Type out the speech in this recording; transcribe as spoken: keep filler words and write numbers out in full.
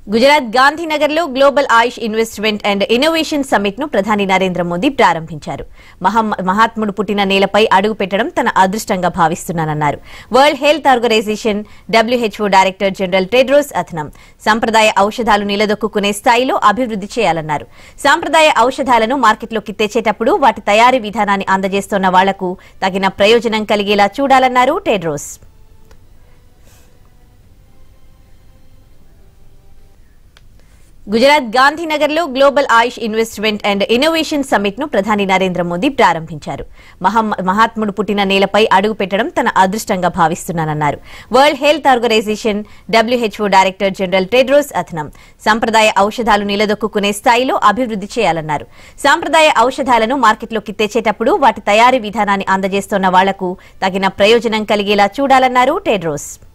గుజరాత్ గాంధీనగర్ లో global Ayush investment and innovation summit ను ప్రధాని నరేంద్ర మోదీ ప్రారంభించారు. మహాత్ముడు పుట్టిన నేలపై అడుగు పెట్టడం తన అదృష్టంగా భావిస్తున్నానన్నారు. World health organization WHO director general Tedros Adhanom సంప్రదాయ ఔషధాలు నిలదొక్కునే స్థాయిలో అభివృద్ధి చేయాలన్నారు. సంప్రదాయ ఔషధాలను మార్కెట్లోకి తెచ్చేటప్పుడు వాటి తయారీ విధానాన్ని అందజేస్తున్న వాళ్లకు తగిన ప్రయోజనం కలిగేలా చూడాలన్నారు టెడ్రోస్. గుజరాత్ గాంధీనగర్ లో global Ayush investment and innovation summit ను ప్రధాని నరేంద్ర మోదీ ప్రారంభించారు. మహాత్ముడు పుట్టిన నేలపై అడుగు పెట్టడం తన అదృష్టంగా భావిస్తున్నానన్నారు. World health organization WHO director general Tedros Adhanom సంప్రదాయ ఔషధాలు నిలదొక్కునే స్థాయిలో అభివృద్ధి చేయాలన్నారు. సంప్రదాయ ఔషధాలను మార్కెట్లోకి తెచ్చేటప్పుడు వాటి తయారీ విధానాన్ని అందజేస్తున్న వాళ్లకు తగిన ప్రయోజనం కలిగేలా చూడాలన్నారు టెడ్రోస్.